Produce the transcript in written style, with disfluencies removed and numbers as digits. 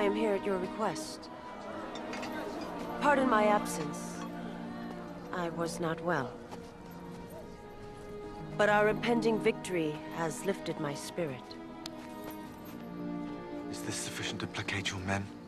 I am here at your request. Pardon my absence. I was not well. But our impending victory has lifted my spirit. Is this sufficient to placate your men?